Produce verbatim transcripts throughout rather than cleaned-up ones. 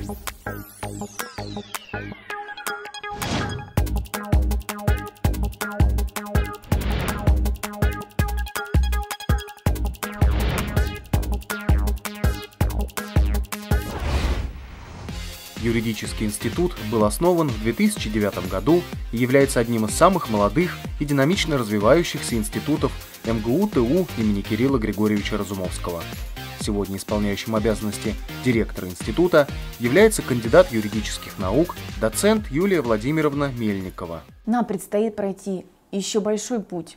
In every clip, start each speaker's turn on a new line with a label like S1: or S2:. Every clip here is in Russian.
S1: Юридический институт был основан в две тысячи девятом году и является одним из самых молодых и динамично развивающихся институтов эм гэ у тэ у имени Кирилла Григорьевича Разумовского. Сегодня исполняющим обязанности директора института является кандидат юридических наук, доцент Юлия Владимировна Мельникова.
S2: Нам предстоит пройти еще большой путь,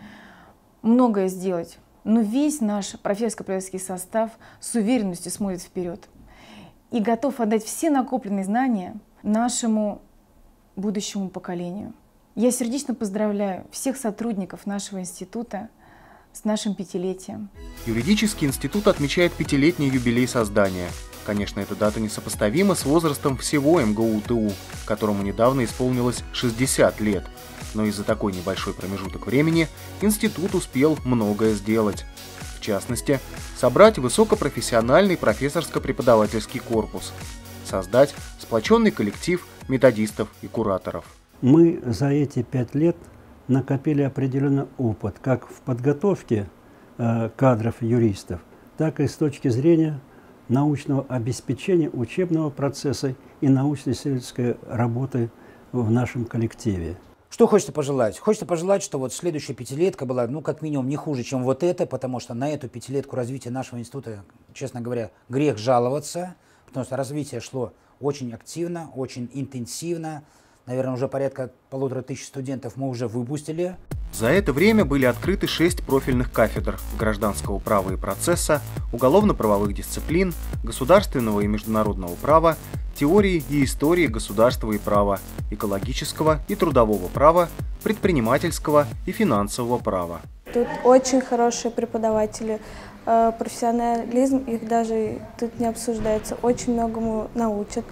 S2: многое сделать, но весь наш профессорско-преподавательский состав с уверенностью смотрит вперед и готов отдать все накопленные знания нашему будущему поколению. Я сердечно поздравляю всех сотрудников нашего института с нашим пятилетием.
S1: Юридический институт отмечает пятилетний юбилей создания. Конечно, эта дата несопоставима с возрастом всего эм гэ у тэ у, которому недавно исполнилось шестьдесят лет. Но из-за такой небольшой промежуток времени институт успел многое сделать. В частности, собрать высокопрофессиональный профессорско-преподавательский корпус, создать сплоченный коллектив методистов и кураторов.
S3: Мы за эти пять лет накопили определенный опыт как в подготовке э, кадров юристов, так и с точки зрения научного обеспечения учебного процесса и научно-исследовательской работы в нашем коллективе.
S4: Что хочется пожелать? Хочется пожелать, что вот следующая пятилетка была, ну, как минимум, не хуже, чем вот эта, потому что на эту пятилетку развития нашего института, честно говоря, грех жаловаться, потому что развитие шло очень активно, очень интенсивно. Наверное, уже порядка полутора тысяч студентов мы уже выпустили.
S1: За это время были открыты шесть профильных кафедр гражданского права и процесса, уголовно-правовых дисциплин, государственного и международного права, теории и истории государства и права, экологического и трудового права, предпринимательского и финансового права.
S5: Тут очень хорошие преподаватели, профессионализм их даже тут не обсуждается, очень многому научат.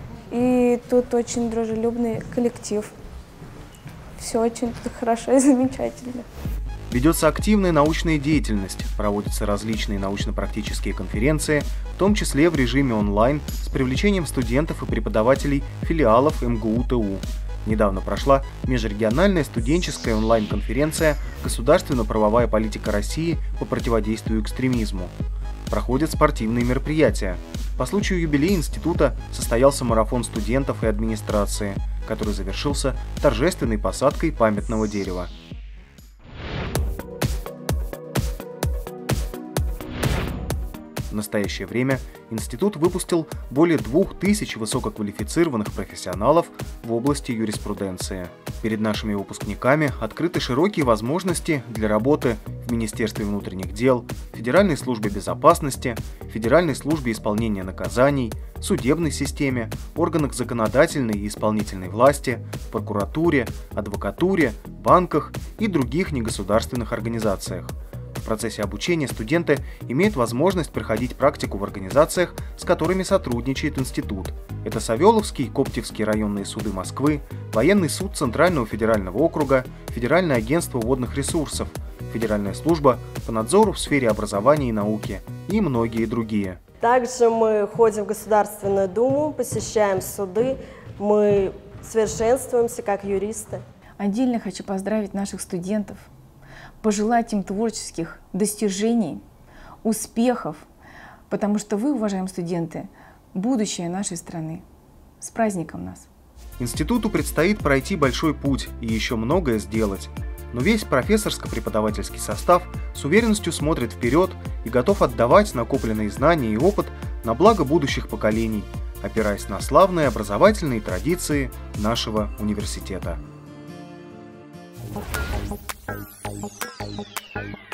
S5: И тут очень дружелюбный коллектив. Все очень хорошо и замечательно.
S1: Ведется активная научная деятельность, проводятся различные научно-практические конференции, в том числе в режиме онлайн с привлечением студентов и преподавателей филиалов эм гэ у тэ у. Недавно прошла межрегиональная студенческая онлайн-конференция «Государственно-правовая политика России по противодействию экстремизму». Проходят спортивные мероприятия. По случаю юбилея института состоялся марафон студентов и администрации, который завершился торжественной посадкой памятного дерева. В настоящее время институт выпустил более двух тысяч высококвалифицированных профессионалов в области юриспруденции. Перед нашими выпускниками открыты широкие возможности для работы в Министерстве внутренних дел, Федеральной службе безопасности, Федеральной службе исполнения наказаний, судебной системе, органах законодательной и исполнительной власти, прокуратуре, адвокатуре, банках и других негосударственных организациях. В процессе обучения студенты имеют возможность проходить практику в организациях, с которыми сотрудничает институт. Это Савеловский и Коптевский районные суды Москвы, Военный суд Центрального федерального округа, Федеральное агентство водных ресурсов, Федеральная служба по надзору в сфере образования и науки и многие другие.
S6: Также мы ходим в Государственную Думу, посещаем суды, мы совершенствуемся как юристы.
S2: Отдельно хочу поздравить наших студентов, пожелать им творческих достижений, успехов, потому что вы, уважаемые студенты, будущее нашей страны. С праздником нас!
S1: Институту предстоит пройти большой путь и еще многое сделать. Но весь профессорско-преподавательский состав с уверенностью смотрит вперед и готов отдавать накопленные знания и опыт на благо будущих поколений, опираясь на славные образовательные традиции нашего университета. Thank you.